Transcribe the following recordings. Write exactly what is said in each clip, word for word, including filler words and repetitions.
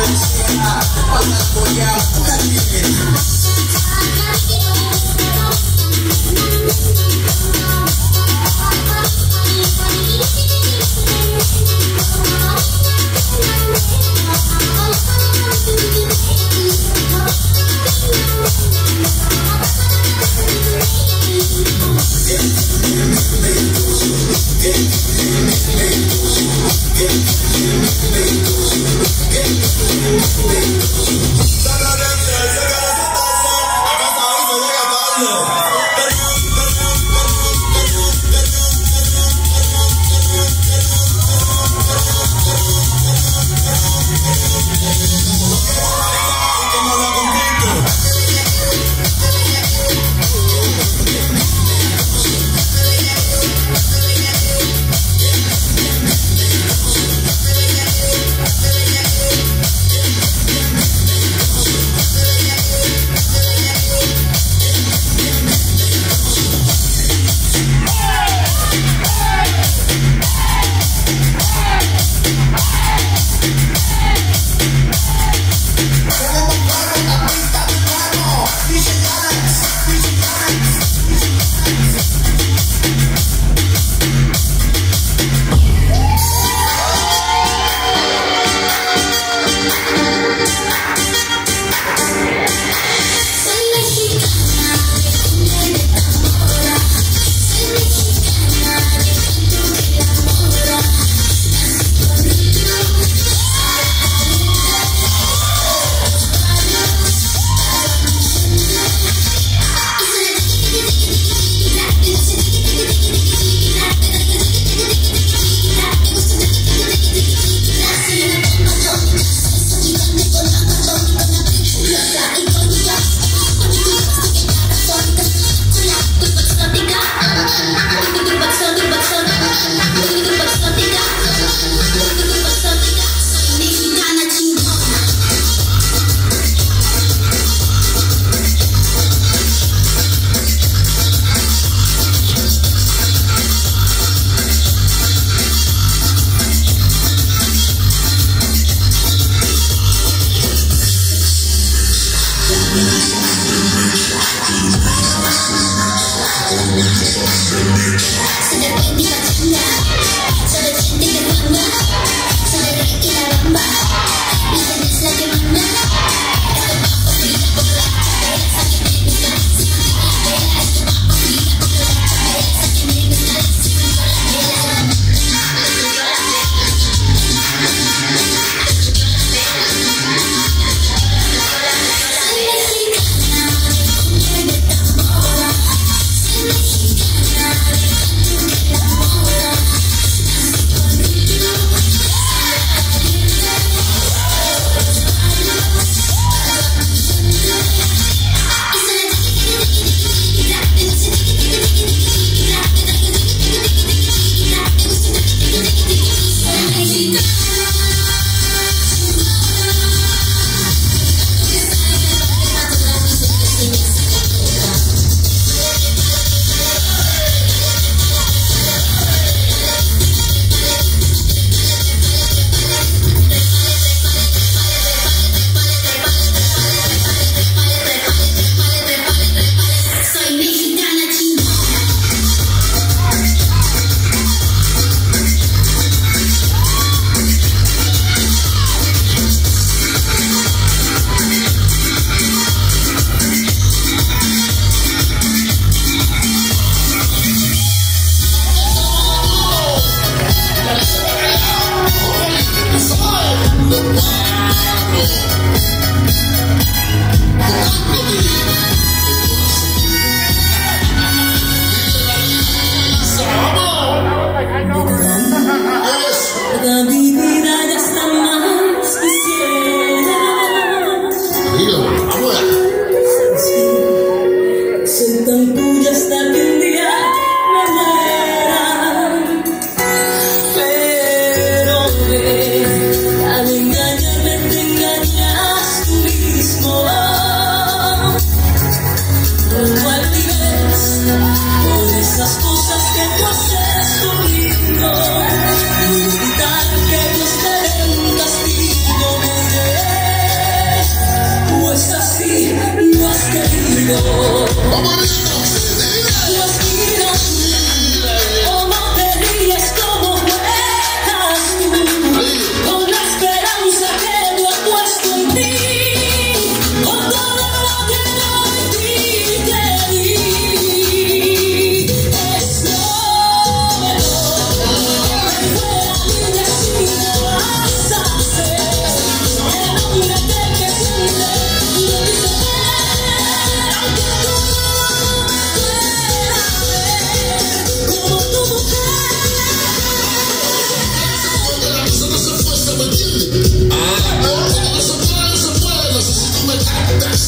Mexicana,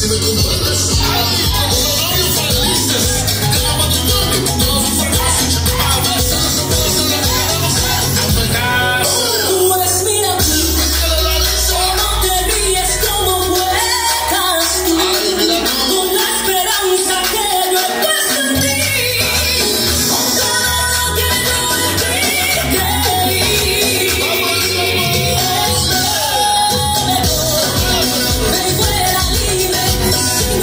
Ven fuera libre,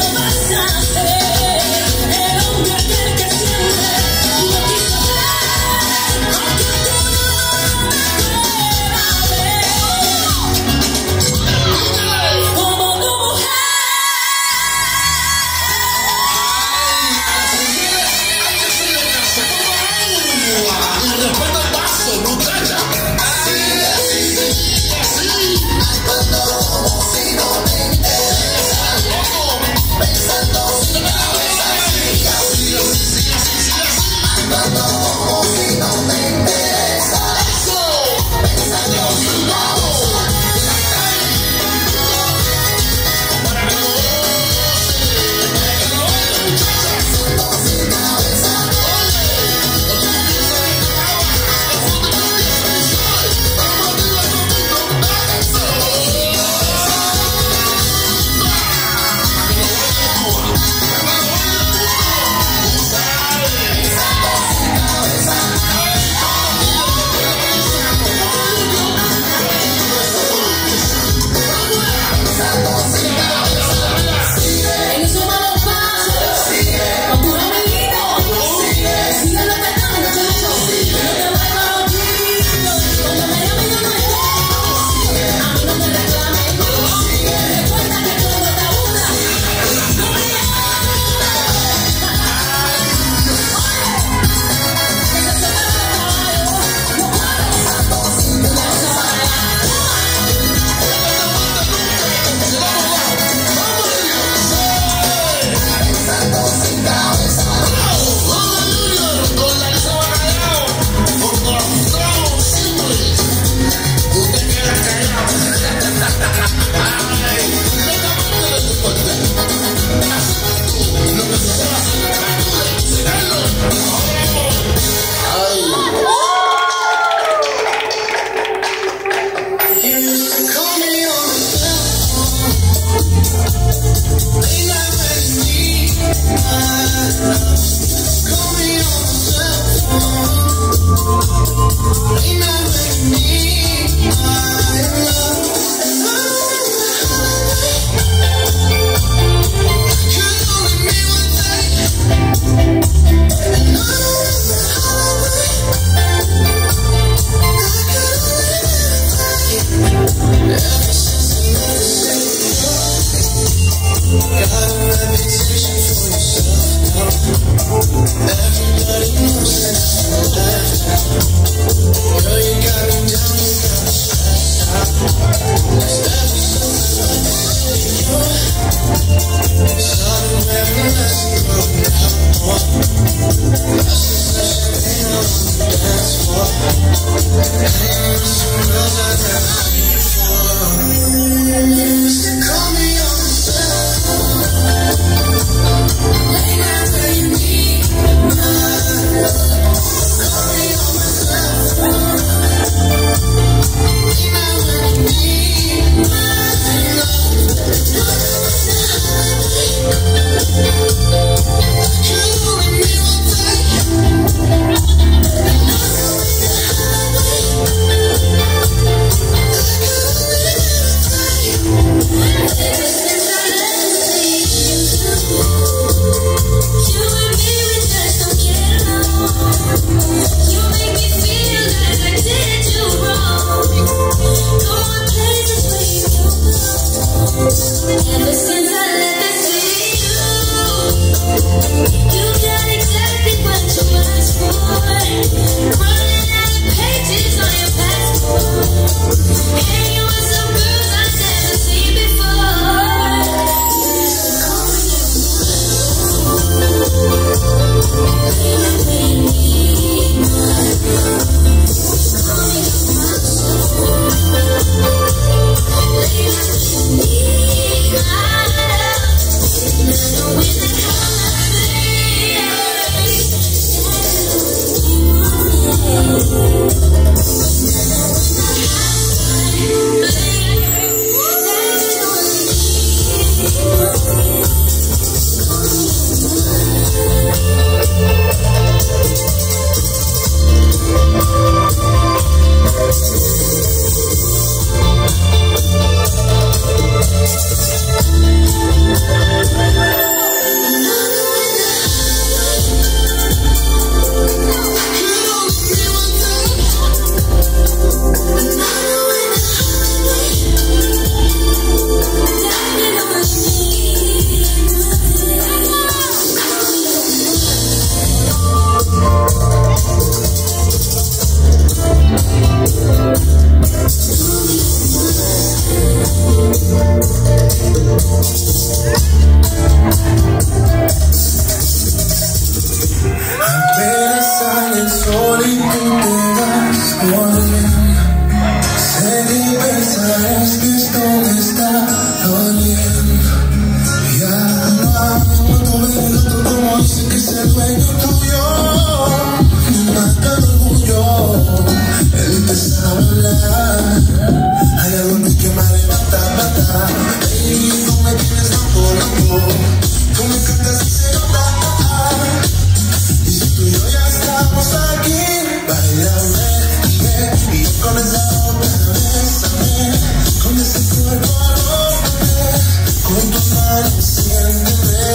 Apenas sale el sol y tú te vas corriendo. Sé que pensarás que esto me está doliendo. Ya no aguanto ver el otro como dice que es el dueño tuyo. Me mata el orgullo, él te sabe hablar. Hay algo en ti que me arrebata, mata. Baby, tú me tienes loco, loco. Tú me cantas y se nota. Y si tú y yo ya estamos aquí, bailame y ve. Y yo con esa boca, bésame. Con ese cuerpo arrójame. Con tus manos siénteme.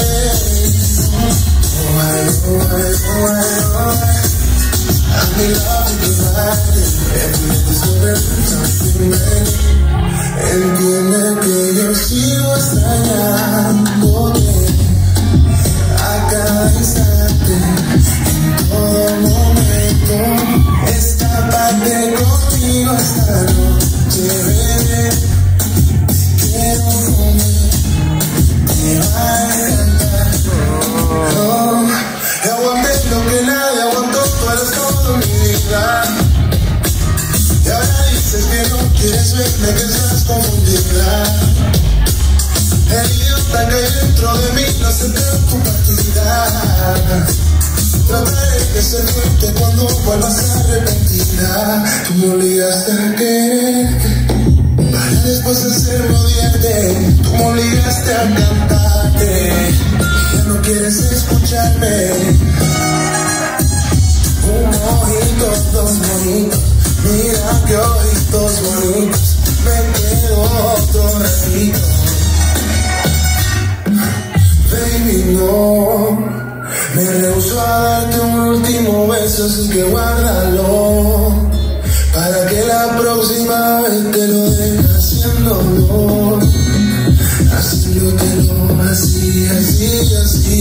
Oh, ay, oh, ay, oh, ay, oh, ay. I'm in love with you, right? Every minute is over, something ready. Entiende que yo sigo extrañándote a cada instante, en todo momento. Escápate conmigo esta noche, bebé. Quiero comer, te va a encantar. Oh, y aguanté lo que nadie aguantó, tú eres todo mi vida. Y ahora dices que no quieres verme, que estás confundida. El idiota que hay dentro de mí no se preocupa tu vida. Trataré de ser fuerte cuando vuelvas arrepentida. Tú me obligaste a quererte para después hacerme odiarte. Tú me obligaste a cantarte y ya no quieres escucharme. Un mojito, dos mojitos, mira que ojitos bonitos. Me quedo otro ratito. Baby, no, me rehuso a darte un último beso, así que guárdalo, para que la próxima vez te lo den haciéndolo, haciéndotelo así, así, así.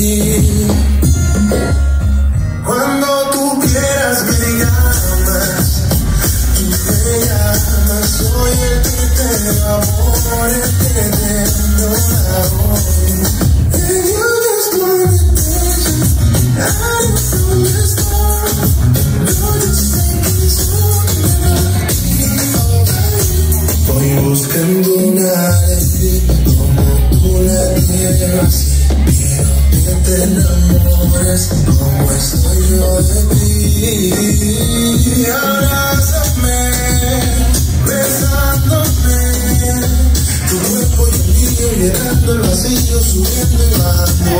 Cuando tú quieras me llamas, tú me llamas, soy el que te da amor, el que te enamora. And you just want attention, I don't understand. You're just taking so long. Voy buscando una alegría como tú la tienes. Quiero que te enamores como estoy yo de ti. Abrázame, besándome. Tu cuerpo y el mío llenando el vacío, subiendo y bajando.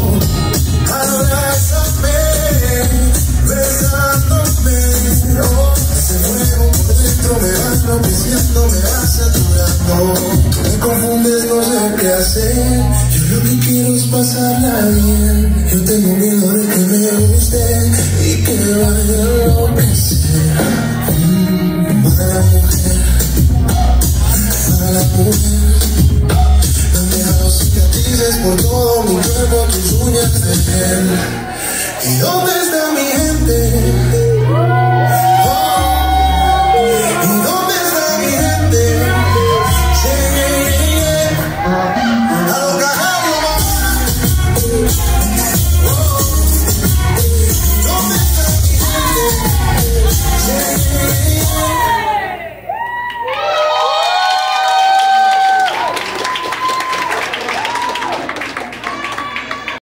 Abrázame, besándome. Oh, ese fuego por dentro me va enloqueciendo, me va saturando. Tú me confundes, no sé qué hacer. Yo lo que quiero es pasarla bien. Yo tengo miedo de que me guste y que me vaya a enloquecer. Mm, mala mujer, mala mujer. Me han dejado cicatrices por todo mi cuerpo, tus uñas de piel. ¿Y dónde está mi gente?